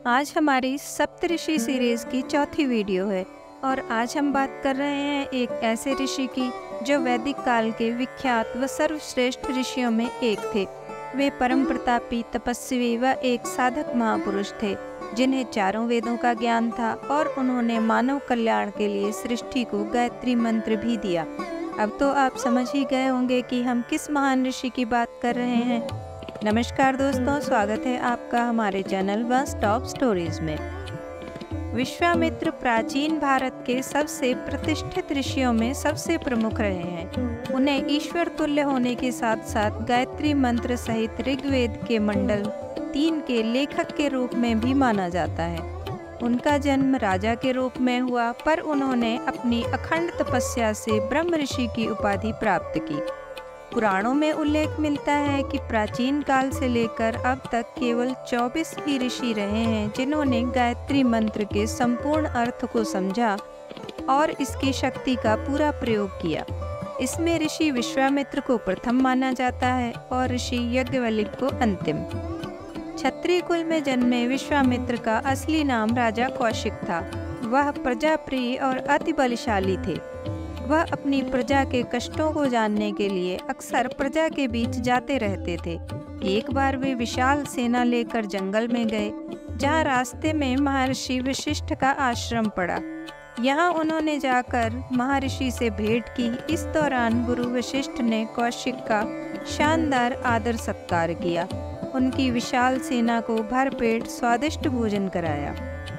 आज हमारी सप्तऋषि सीरीज की चौथी वीडियो है और आज हम बात कर रहे हैं एक ऐसे ऋषि की जो वैदिक काल के विख्यात व सर्वश्रेष्ठ ऋषियों में एक थे। वे परम प्रतापी, तपस्वी व एक साधक महापुरुष थे जिन्हें चारों वेदों का ज्ञान था और उन्होंने मानव कल्याण के लिए सृष्टि को गायत्री मंत्र भी दिया। अब तो आप समझ ही गए होंगे कि हम किस महान ऋषि की बात कर रहे हैं। नमस्कार दोस्तों, स्वागत है आपका हमारे चैनल वन स्टॉप स्टोरीज में। विश्वामित्र प्राचीन भारत के सबसे प्रतिष्ठित ऋषियों में सबसे प्रमुख रहे हैं। उन्हें ईश्वर तुल्य होने के साथ साथ गायत्री मंत्र सहित ऋग्वेद के मंडल 3 के लेखक के रूप में भी माना जाता है। उनका जन्म राजा के रूप में हुआ, पर उन्होंने अपनी अखंड तपस्या से ब्रह्म ऋषि की उपाधि प्राप्त की। पुराणों में उल्लेख मिलता है कि प्राचीन काल से लेकर अब तक केवल 24 ही ऋषि रहे हैं जिन्होंने गायत्री मंत्र के संपूर्ण अर्थ को समझा और इसकी शक्ति का पूरा प्रयोग किया। इसमें ऋषि विश्वामित्र को प्रथम माना जाता है और ऋषि याज्ञवल्क्य को अंतिम। क्षत्रिय कुल में जन्मे विश्वामित्र का असली नाम राजा कौशिक था। वह प्रजाप्रिय और अति बलशाली थे। वह अपनी प्रजा के कष्टों को जानने के लिए अक्सर प्रजा के बीच जाते रहते थे। एक बार वे विशाल सेना लेकर जंगल में गए, जहाँ रास्ते में महर्षि वशिष्ठ का आश्रम पड़ा। यहाँ उन्होंने जाकर महर्षि से भेंट की। इस दौरान गुरु वशिष्ठ ने कौशिक का शानदार आदर सत्कार किया। उनकी विशाल सेना को भरपेट स्वादिष्ट भोजन कराया।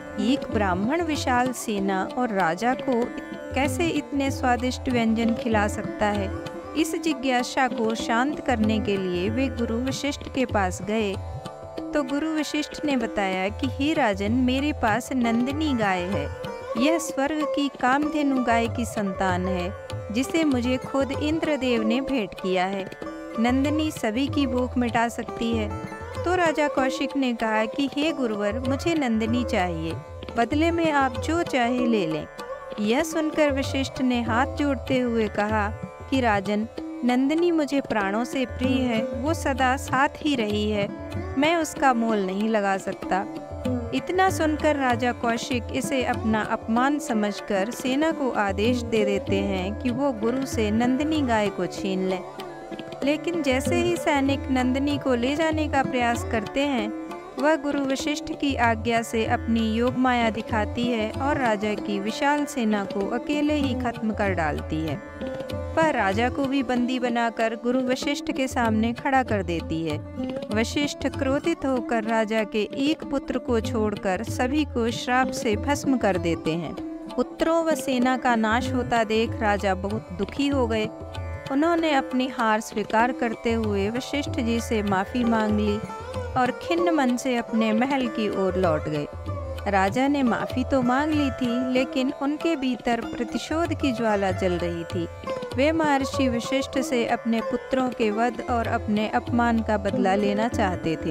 एक ब्राह्मण विशाल सेना और राजा को कैसे इतने स्वादिष्ट व्यंजन खिला सकता है? इस जिज्ञासा को शांत करने के लिए वे गुरु वशिष्ठ के पास गए तो गुरु वशिष्ठ ने बताया कि हे राजन, मेरे पास नंदिनी गाय है। यह स्वर्ग की कामधेनु गाय की संतान है जिसे मुझे खुद इंद्रदेव ने भेंट किया है। नंदिनी सभी की भूख मिटा सकती है। तो राजा कौशिक ने कहा कि हे गुरुवर, मुझे नंदिनी चाहिए, बदले में आप जो चाहे ले लें। यह सुनकर वशिष्ठ ने हाथ जोड़ते हुए कहा कि राजन, नंदिनी मुझे प्राणों से प्रिय है। वो सदा साथ ही रही है, मैं उसका मोल नहीं लगा सकता। इतना सुनकर राजा कौशिक इसे अपना अपमान समझकर सेना को आदेश दे देते हैं कि वो गुरु से नंदिनी गाय को छीन लें। लेकिन जैसे ही सैनिक नंदिनी को ले जाने का प्रयास करते हैं, वह गुरु वशिष्ठ की आज्ञा से अपनी योग माया दिखाती है और राजा की विशाल सेना को अकेले ही खत्म कर डालती है। वह राजा को भी बंदी बनाकर गुरु वशिष्ठ के सामने खड़ा कर देती है। वशिष्ठ क्रोधित होकर राजा के एक पुत्र को छोड़कर सभी को श्राप से भस्म कर देते हैं। पुत्रों व सेना का नाश होता देख राजा बहुत दुखी हो गए। उन्होंने अपनी हार स्वीकार करते हुए वशिष्ठ जी से माफ़ी मांग ली और खिन्न मन से अपने महल की ओर लौट गए। राजा ने माफ़ी तो मांग ली थी, लेकिन उनके भीतर प्रतिशोध की ज्वाला जल रही थी। वे महर्षि वशिष्ठ से अपने पुत्रों के वध और अपने अपमान का बदला लेना चाहते थे।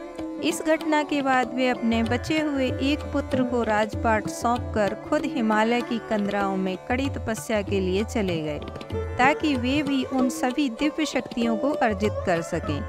इस घटना के बाद वे अपने बचे हुए एक पुत्र को राजपाट सौंपकर खुद हिमालय की कंदराओं में कड़ी तपस्या के लिए चले गए, ताकि वे भी उन सभी दिव्य शक्तियों को अर्जित कर सकें।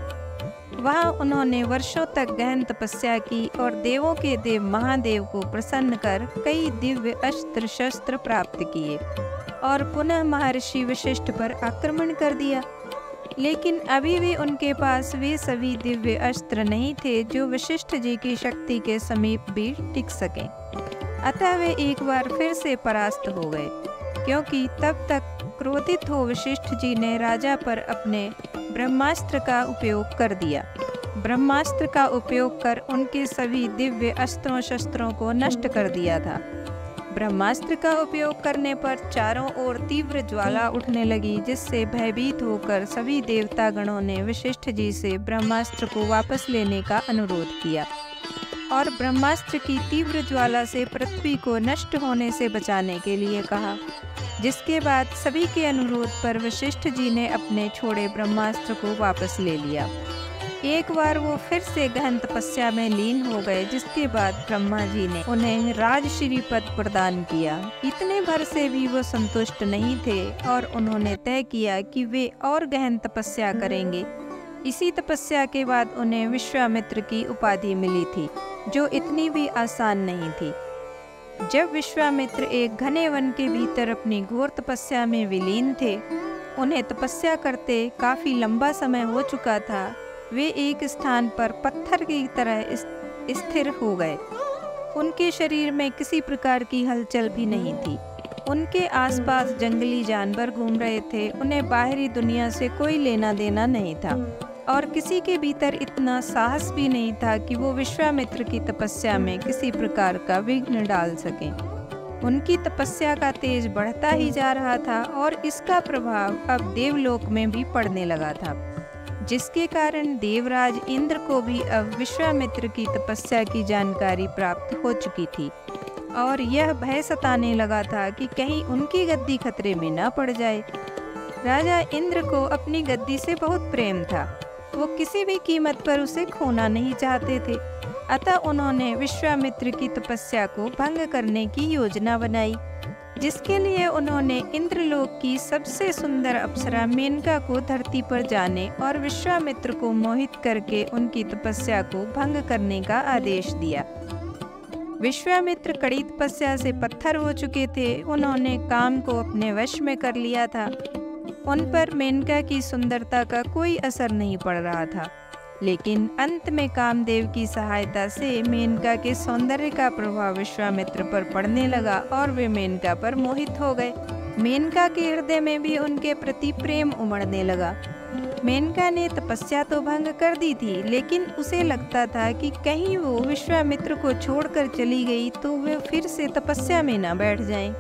वहाँ उन्होंने वर्षों तक गहन तपस्या की और देवों के देव महादेव को प्रसन्न कर कई दिव्य अस्त्र शस्त्र प्राप्त किए और पुनः महर्षि वशिष्ठ पर आक्रमण कर दिया। लेकिन अभी भी उनके पास वे सभी दिव्य अस्त्र नहीं थे जो वशिष्ठ जी की शक्ति के समीप भी टिक सकें। अतः वे एक बार फिर से परास्त हो गए, क्योंकि तब तक क्रोधित हो वशिष्ठ जी ने राजा पर अपने ब्रह्मास्त्र का उपयोग कर दिया। ब्रह्मास्त्र का उपयोग कर उनके सभी दिव्य अस्त्रों शस्त्रों को नष्ट कर दिया था। ब्रह्मास्त्र का उपयोग करने पर चारों ओर तीव्र ज्वाला उठने लगी, जिससे भयभीत होकर सभी देवता गणों ने वशिष्ठ जी से ब्रह्मास्त्र को वापस लेने का अनुरोध किया और ब्रह्मास्त्र की तीव्र ज्वाला से पृथ्वी को नष्ट होने से बचाने के लिए कहा। जिसके बाद सभी के अनुरोध पर वशिष्ठ जी ने अपने छोड़े ब्रह्मास्त्र को वापस ले लिया। एक बार वो फिर से गहन तपस्या में लीन हो गए, जिसके बाद ब्रह्मा जी ने उन्हें राजश्री पद प्रदान किया। इतने भर से भी वो संतुष्ट नहीं थे और उन्होंने तय किया कि वे और गहन तपस्या करेंगे। इसी तपस्या के बाद उन्हें विश्वामित्र की उपाधि मिली थी, जो इतनी भी आसान नहीं थी। जब विश्वामित्र एक घने वन के भीतर अपनी घोर तपस्या में विलीन थे, उन्हें तपस्या करते काफ़ी लंबा समय हो चुका था। वे एक स्थान पर पत्थर की तरह स्थिर हो गए। उनके शरीर में किसी प्रकार की हलचल भी नहीं थी। उनके आसपास जंगली जानवर घूम रहे थे। उन्हें बाहरी दुनिया से कोई लेना देना नहीं था और किसी के भीतर इतना साहस भी नहीं था कि वो विश्वामित्र की तपस्या में किसी प्रकार का विघ्न डाल सकें। उनकी तपस्या का तेज बढ़ता ही जा रहा था और इसका प्रभाव अब देवलोक में भी पड़ने लगा था, जिसके कारण देवराज इंद्र को भी अब विश्वामित्र की तपस्या की जानकारी प्राप्त हो चुकी थी और यह भय सताने लगा था कि कहीं उनकी गद्दी खतरे में न पड़ जाए। राजा इंद्र को अपनी गद्दी से बहुत प्रेम था। वो किसी भी कीमत पर उसे खोना नहीं चाहते थे। अतः उन्होंने विश्वामित्र की तपस्या को भंग करने की योजना बनाई, जिसके लिए उन्होंने इंद्रलोक की सबसे सुंदर अप्सरा मेनका को धरती पर जाने और विश्वामित्र को मोहित करके उनकी तपस्या को भंग करने का आदेश दिया। विश्वामित्र कड़ी तपस्या से पत्थर हो चुके थे। उन्होंने काम को अपने वश में कर लिया था। उन पर मेनका की सुंदरता का कोई असर नहीं पड़ रहा था, लेकिन अंत में कामदेव की सहायता से मेनका के सौंदर्य का प्रभाव विश्वामित्र पर पड़ने लगा और वे मेनका पर मोहित हो गए। मेनका के हृदय में भी उनके प्रति प्रेम उमड़ने लगा। मेनका ने तपस्या तो भंग कर दी थी, लेकिन उसे लगता था कि कहीं वो विश्वामित्र को छोड़कर चली गई तो वे फिर से तपस्या में न बैठ जाएं।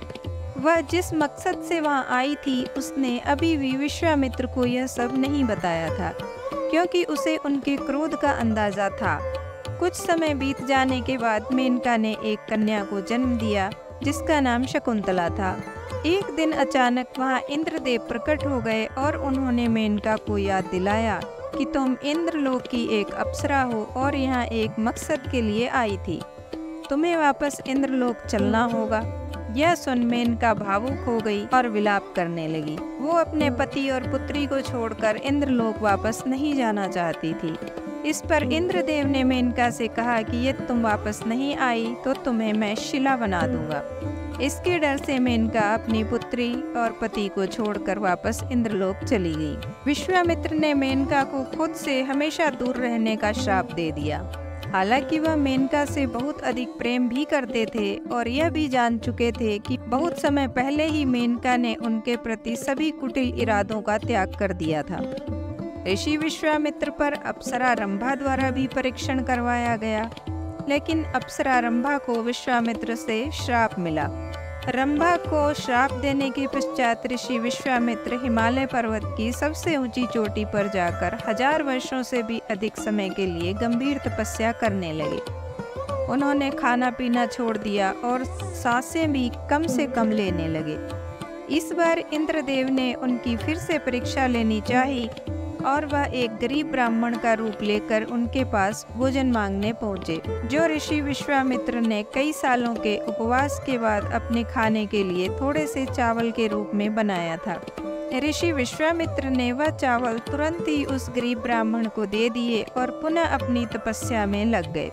वह जिस मकसद से वहां आई थी, उसने अभी भी विश्वामित्र को यह सब नहीं बताया था, क्योंकि उसे उनके क्रोध का अंदाजा था। कुछ समय बीत जाने के बाद मेनका ने एक कन्या को जन्म दिया, जिसका नाम शकुंतला था। एक दिन अचानक वहां इंद्रदेव प्रकट हो गए और उन्होंने मेनका को याद दिलाया कि तुम इंद्रलोक की एक अप्सरा हो और यहाँ एक मकसद के लिए आई थी। तुम्हें वापस इंद्रलोक चलना होगा। यह सुन मेनका भावुक हो गई और विलाप करने लगी। वो अपने पति और पुत्री को छोड़कर इंद्रलोक वापस नहीं जाना चाहती थी। इस पर इंद्रदेव ने मेनका से कहा कि यदि तुम वापस नहीं आई तो तुम्हें मैं शिला बना दूंगा। इसके डर से मेनका अपनी पुत्री और पति को छोड़कर वापस इंद्रलोक चली गई। विश्वामित्र ने मेनका को खुद से हमेशा दूर रहने का श्राप दे दिया। हालांकि वह मेनका से बहुत अधिक प्रेम भी करते थे और यह भी जान चुके थे कि बहुत समय पहले ही मेनका ने उनके प्रति सभी कुटिल इरादों का त्याग कर दिया था। ऋषि विश्वामित्र पर अप्सरा रंभा द्वारा भी परीक्षण करवाया गया, लेकिन अप्सरा रंभा को विश्वामित्र से श्राप मिला। रंभा को श्राप देने के पश्चात ऋषि विश्वामित्र हिमालय पर्वत की सबसे ऊंची चोटी पर जाकर 1000 वर्षों से भी अधिक समय के लिए गंभीर तपस्या करने लगे। उन्होंने खाना पीना छोड़ दिया और सांसें भी कम से कम लेने लगे। इस बार इंद्रदेव ने उनकी फिर से परीक्षा लेनी चाहिए और वह एक गरीब ब्राह्मण का रूप लेकर उनके पास भोजन मांगने पहुँचे, जो ऋषि विश्वामित्र ने कई सालों के उपवास के बाद अपने खाने के लिए थोड़े से चावल के रूप में बनाया था। ऋषि विश्वामित्र ने वह चावल तुरंत ही उस गरीब ब्राह्मण को दे दिए और पुनः अपनी तपस्या में लग गए।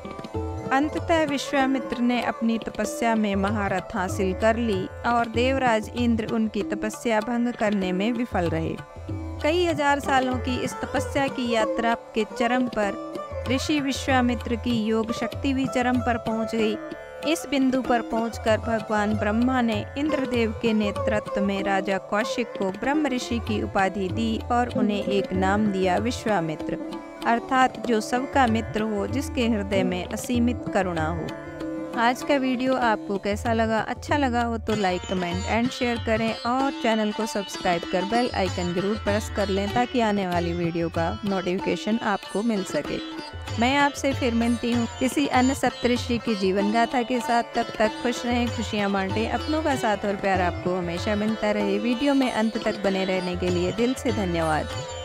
अंततः विश्वामित्र ने अपनी तपस्या में महारत हासिल कर ली और देवराज इंद्र उनकी तपस्या भंग करने में विफल रहे। कई हजार सालों की इस तपस्या की यात्रा के चरम पर ऋषि विश्वामित्र की योग शक्ति भी चरम पर पहुंच गई। इस बिंदु पर पहुंचकर भगवान ब्रह्मा ने इंद्रदेव के नेतृत्व में राजा कौशिक को ब्रह्म ऋषि की उपाधि दी और उन्हें एक नाम दिया, विश्वामित्र, अर्थात जो सबका मित्र हो, जिसके हृदय में असीमित करुणा हो। आज का वीडियो आपको कैसा लगा? अच्छा लगा हो तो लाइक, कमेंट एंड शेयर करें और चैनल को सब्सक्राइब कर बेल आइकन जरूर प्रेस कर लें ताकि आने वाली वीडियो का नोटिफिकेशन आपको मिल सके। मैं आपसे फिर मिलती हूँ किसी अन्य सप्तऋषि की जीवन गाथा के साथ। तब तक खुश रहें, खुशियाँ बांटें, अपनों का साथ और प्यार आपको हमेशा मिलता रहे। वीडियो में अंत तक बने रहने के लिए दिल से धन्यवाद।